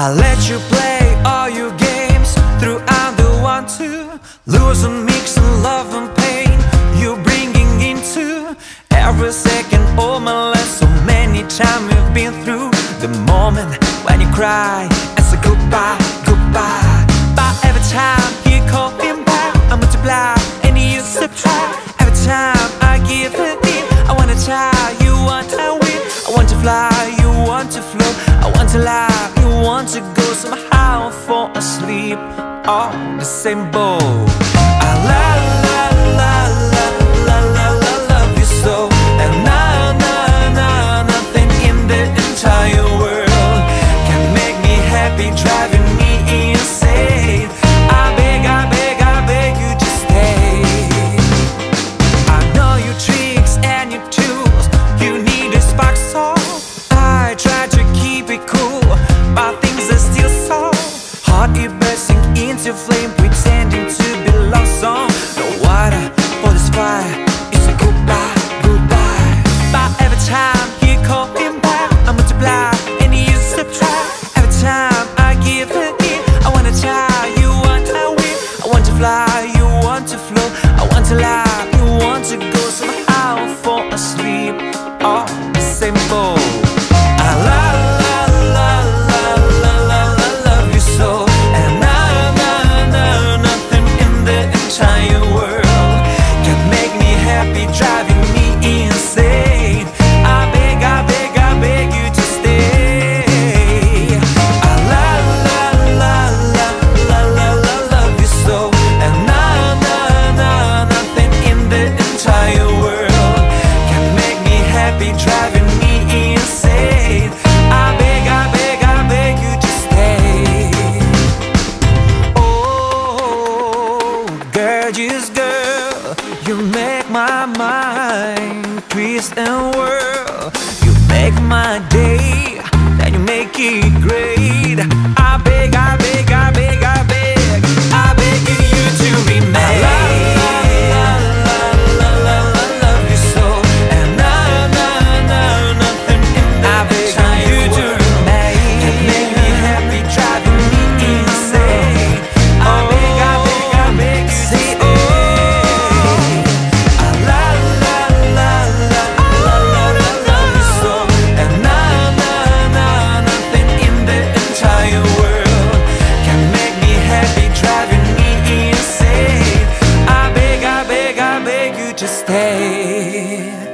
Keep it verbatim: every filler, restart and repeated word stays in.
I let you play all your games throughout the one to lose and mix and love and pain you're bringing into every second of my life. So many times we've been through the moment when you cry and say goodbye, goodbye. But every time you call him back, I multiply and you subtract. Every time I give it in, I wanna try, you want to win. I want to fly, you want to float. I want to lie, you want to go. Somehow fall asleep on the same boat. I la la la la la la la love you so, and na na na nothing in the entire world can make me happy, driving me insane. I beg, I beg, I beg you to stay. I know your tricks and your tools, you need a spark, so I try to keep it cool, but things are still so hot. It bursting into flame, pretending to be love song. No water for this fire, it's a goodbye, goodbye. But every time you call him back, I multiply and you subtract. Every time I give it in, I wanna try, you want to win. I want to fly, you want to float. I want to lie, you want to go. Somehow fall asleep on the same boat. I la la la la la la la love you so, and na na na nothing in the entire world can make me happy, driving me insane. I beg, I beg, I beg you to stay. I la la la la la la la love you so, and na na na nothing in the entire world can make me happy, driving me insane. I beg, I beg, I beg you to stay. Oh, gorgeous girl, you make my mind twist and whirl. You make my day, then you make it great. I beg, I beg, I beg, I beg, I beg you to remain. La la la la la la la love you so, and na na na nothing in the entire world can make me happy, driving me insane. I beg, I beg, I beg, say oh. I la la la la la la la love you so, and na na na nothing in the entire world can make me happy, driving me insane. I beg, I beg, I beg you to stay.